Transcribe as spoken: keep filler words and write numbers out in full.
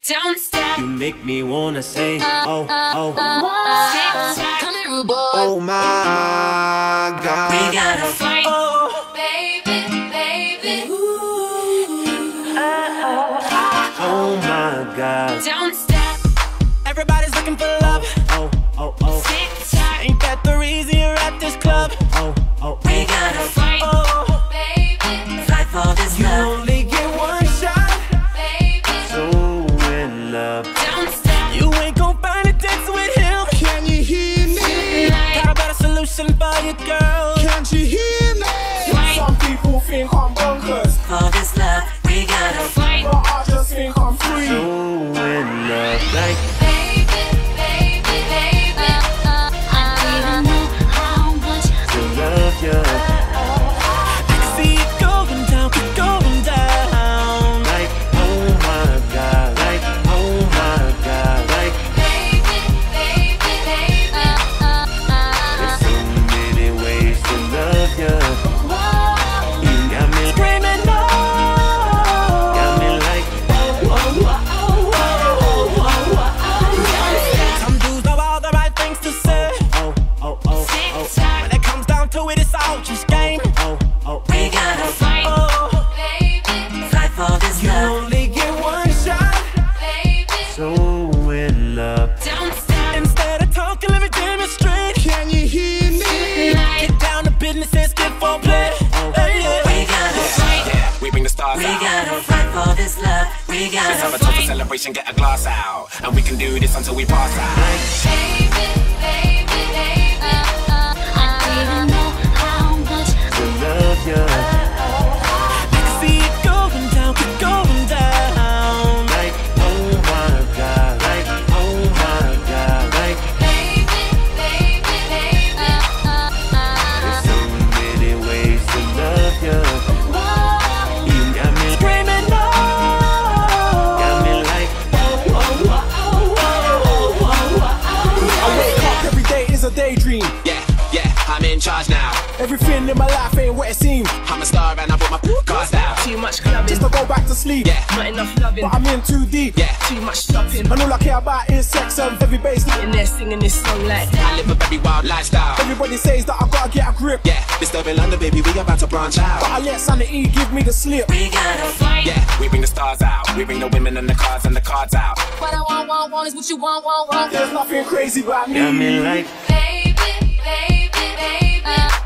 Don't stop. You make me wanna say, oh, oh, oh. Come here, rude boy. Oh my God. We gotta fight. Oh, baby, baby. Ooh. Oh my God. Don't stop. Everybody's looking for love. Oh, oh, oh. Tick tock. Ain't that the reason you're at this club? Oh, oh, We gotta fight. Oh, baby. fight for this you love. only get one shot. Baby. So in love. Don't stop. You ain't gon' find a dance with him. Can you hear me? Got a better solution for you, girl. Can't you hear me? Fight. Some people think I'm bonkers, For this love, we gotta Fight. but I just think I'm free. So in love. Like, Baby, baby, baby. I don't know how much to love you. I can see it going down, keep going down. Like, oh my God. Like, oh my God. Like, baby, baby, baby. there's so many ways to love you. You got me, Screaming no. got me like, Some dudes know all the right things to say. oh, oh, oh, oh, When it comes down to it, it's all just game. oh, oh. We gotta fight. Oh, Baby, fight for this You love. only get one shot. baby. So in love. Don't stop. Instead of talking, let me demonstrate. Can you hear me? Get down to business, let's get for play. Hey, yeah. We gotta fight. Yeah, we bring the stars We out. gotta fight for this love. We Let's have gotta a total fight. celebration, get a glass out. And we can do this until we pass out. Baby, baby, baby. I don't know how much To love you. I can see it going down, keep going down. Like, oh my God. Like, oh my God. Like, baby, baby, baby. there's so many ways to love you. You got me, Screaming no. got me like, I wake up every day is a daydream. Yeah, yeah, I'm in charge now. Everything in my life ain't what it seems. I'm a star and I put my cards down. Too much clubbing, Just to go back to sleep, Yeah, not enough loving. but I'm in too deep. yeah, Too much shopping. And all I care about is sex and heavy bass. In there singing this song like I live a very wild lifestyle. Everybody says that I gotta get a grip, Yeah, disturbing London, baby, we about to branch but out. I let sanity give me the slip. We gotta fight. Yeah, we bring the stars out. We bring the women and the cars and the cards out. What I want, want, want is what you want, want, want. There's nothing crazy about got me. me like, Baby, baby, baby.